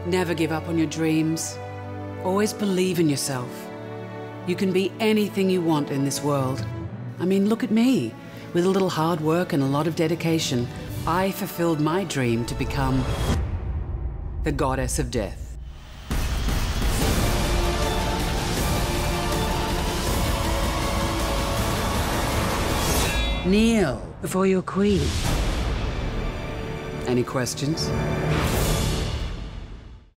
Never give up on your dreams. Always believe in yourself. You can be anything you want in this world. I mean, look at me. With a little hard work and a lot of dedication, I fulfilled my dream to become the goddess of death. Kneel before your queen. Any questions?